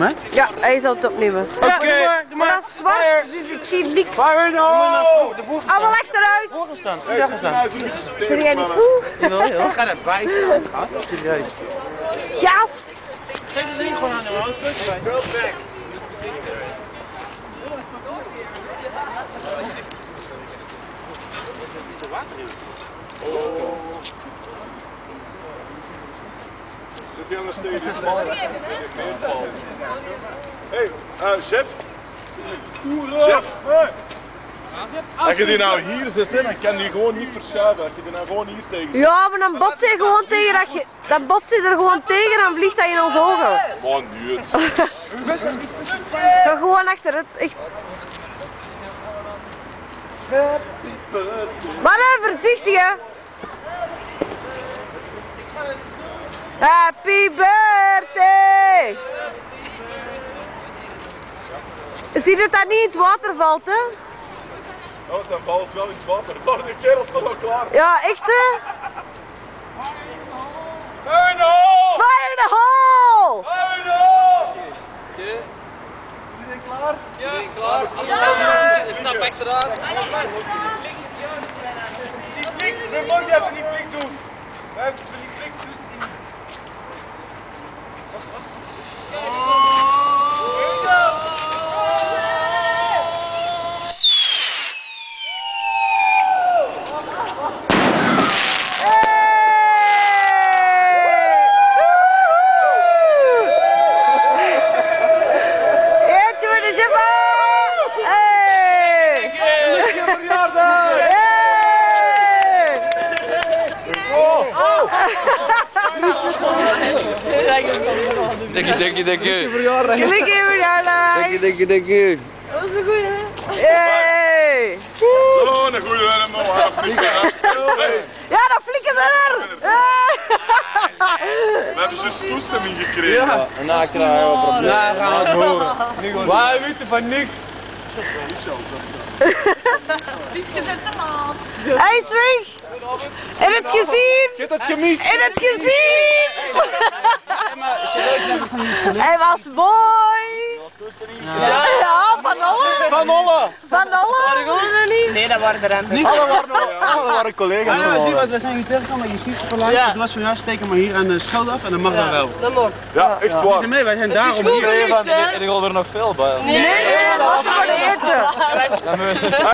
hè? Ja, hij zal het opnemen. Oké. Maar dat is zwart, dus ik zie niks. Fire no! Allemaal achteruit. Voorgestaan. Zie jij niet goed? Jawel, joh. Ga erbij staan, gast. Serieus. Jas! Geef het ding gewoon aan hem, hoor. Zit hij aan de stadion? Hey, chef. Chef. Als je die nou hier zit, dan kan die gewoon niet verschuiven. Als je die nou gewoon hier tegen zit. Ja, maar dan botst je gewoon tegen dat je... Dan botst je er gewoon tegen en vliegt dat in ons ogen. Man, niet. Ga gewoon achteruit, echt. Maar voorzichtig hè. Happy birthday! Zie je dat niet in het water valt, hè? Oh, dan valt het wel in het water. Oh, de kerel staat al klaar. Ja, echt hè? Fire in the hole! Fire in the hole! Fire in the hole! Iedereen klaar? Ja. Iedereen klaar? Ik stap achteraan. Die flik, nu mag je even die flik doen. Even die flik dus die. Eentje voor de jeffae! Hey! Gelukkige verjaardag! Denk je. Gelukkige verjaardag! Denk je. Dat was een goeie, hè? Hey! Zo'n goede helemaal. Ja, dat flikken ze er! We hebben dus toestemming gekregen. Ja, en na krijgen we problemen. Ja, gaan we het horen. Wij weten van niks. Hij is weg! En het gezien! Je hebt het gemist. En het gezien! Hij was mooi! Ja, van alle! Van Olle. Van alle! Nee, dat waren de renten. Alle waren collega's. Ja, van zie je Olle. wat, we zijn hier tegengekomen met je fietsenverlaat. Ja. Het was van jou, steken maar hier aan de schelde af en dan mag dat wel. Dat mag. Ja, echt Zie waar. ze mee, wij zijn daarom hier. En ik wil er nog veel bij. Nee, dat was maar een eentje!